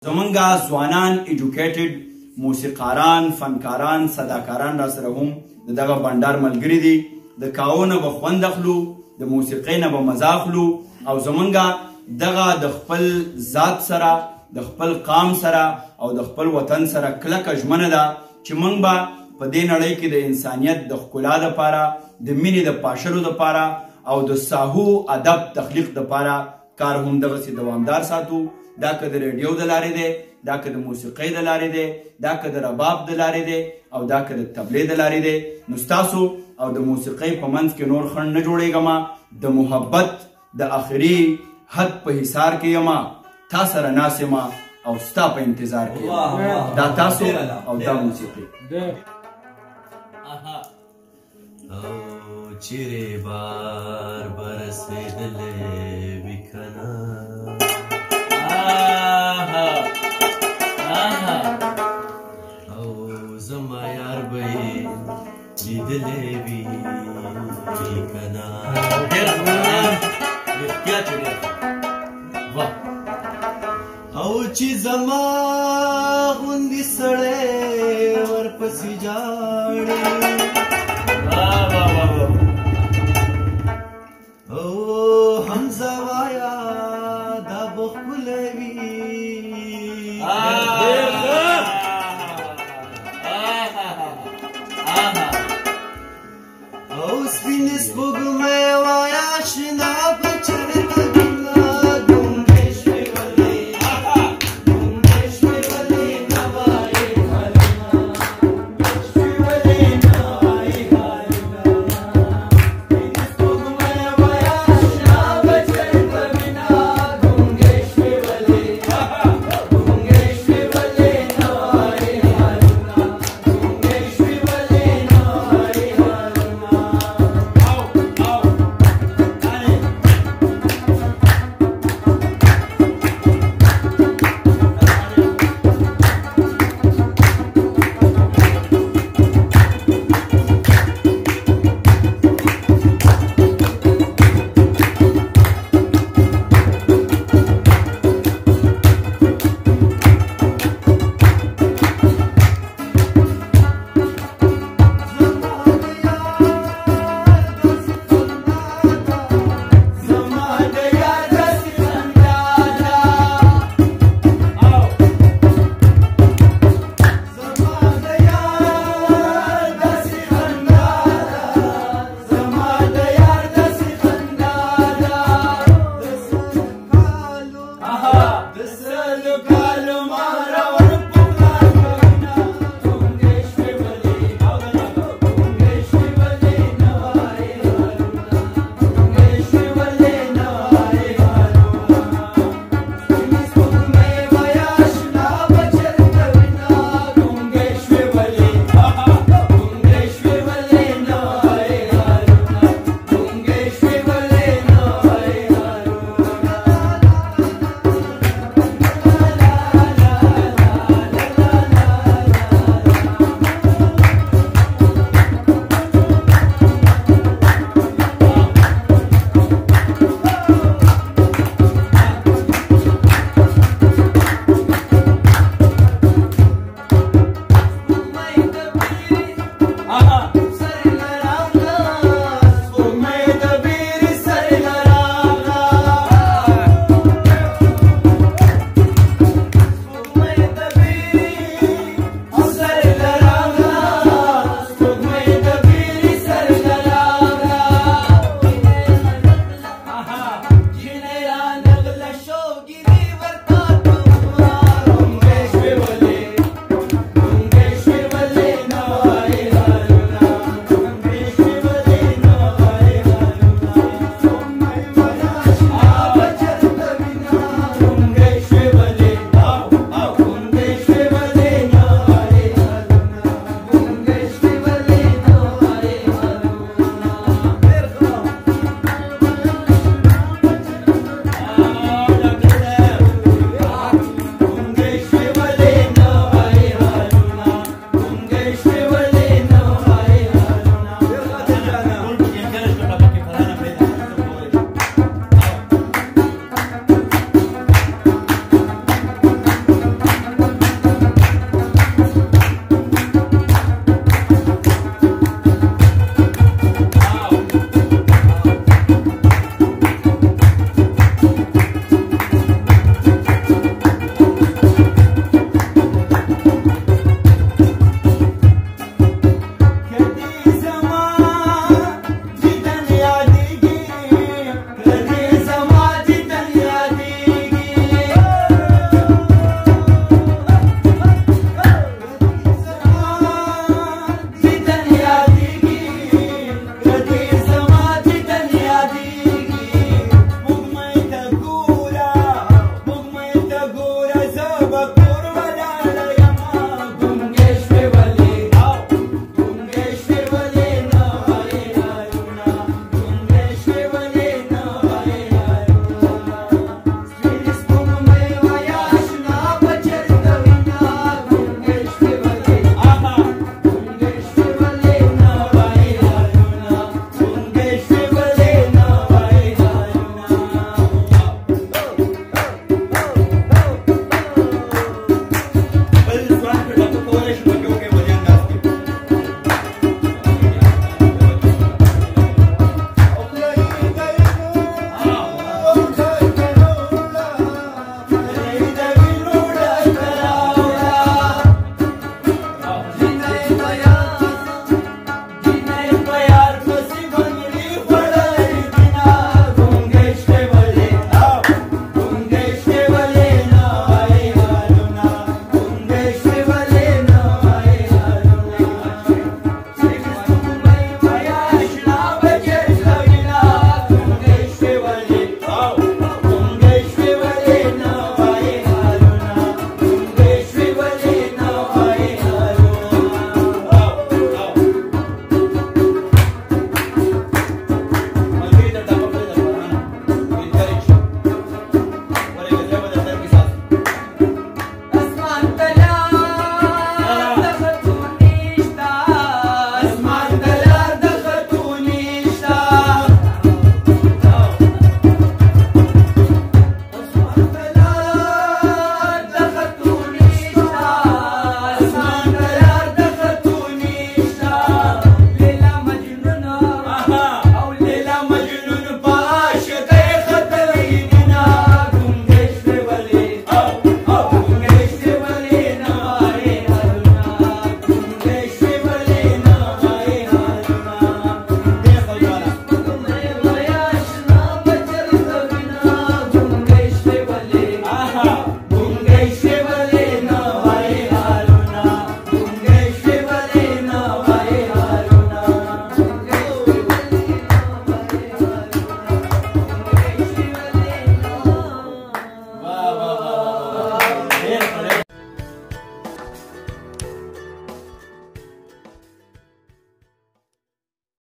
زمونږه ځوانان ایجوکیټډ موسیقاران، فنکاران، صداکاران را سره هم دغه بنډار ملګري دي. د کاو نه به خوند اخلو، د موسیقۍ نه به مزه اخلو او زمونږه دغه د خپل ذات سره، د خپل قام سره او د خپل وطن سره کلکه ژمنه ده چې موږ به په دې نړۍ کې د انسانیت د ښکلا دپاره، د مینې د پاشلو دپاره او د ساهو ادب تخلیق دپاره کار هم دغسې دوامدار ساتو. دا که د ریډیو د لارې دی، دا که د موسیقۍ د لارې دی، دا که د رباب د لارې دی او دا که د طبلې د لارې دی. نو ستاسو او د موسیقۍ په منځ کې نور خنډ نه جوړېږم. د محبت د آخري حد په حصار کې یم، تا سره ناست یم او ستا په انتظار کې یم. دا تاسو او دا موسیقي. او چیرې بار برسېدلې وي که نه، او زما یار به یې لیدلې وي که نه. او چې زما غوندې سړی ورپسې جاړي، او حمزه وایا دا به ښکلی وي، او سپینې سپوږمۍ وایا شنه به چېرته ګلونه ګونګې شوې ولې، ګونګې شوې ولې نه وایې حالونه، ګونګې شوې ولې نه وایې حالونه. وکړه